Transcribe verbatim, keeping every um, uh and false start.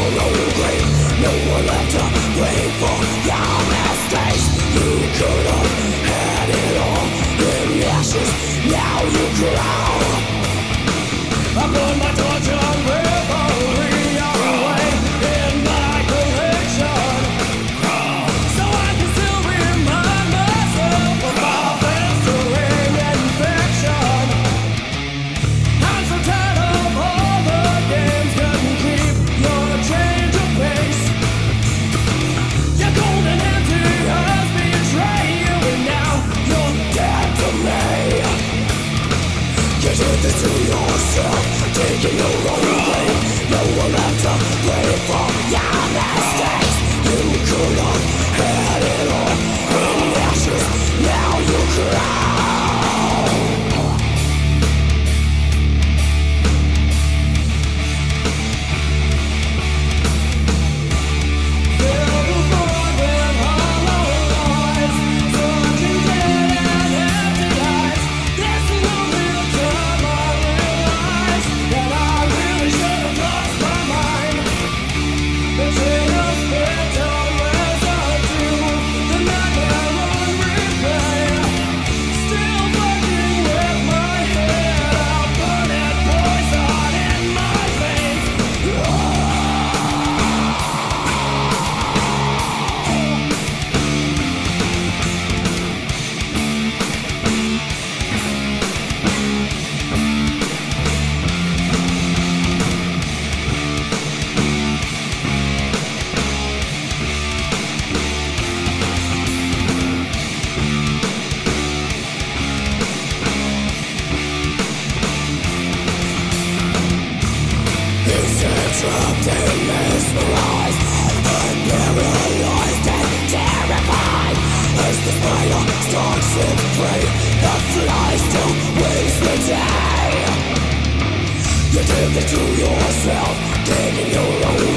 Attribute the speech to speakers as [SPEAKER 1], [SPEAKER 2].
[SPEAKER 1] your own grave. No one left to blame for your mistakes. You could have had it all in ashes. Now you cry. I burn my torch on revelry away in my collection, so I can still remind myself of my festering infection. I'm so tired of all the games couldn't keep your change of pace. Your golden empty has betrayed you, and now you're dead to me. You did this to yourself, taking your own blame. No one left to blame for your mistakes. You could have had it all in ashes. Now you cry. Trapped and mesmerized, unparalyzed and terrified. As the spider stalks its prey, the fly still waits the day. You did this to yourself, digging your own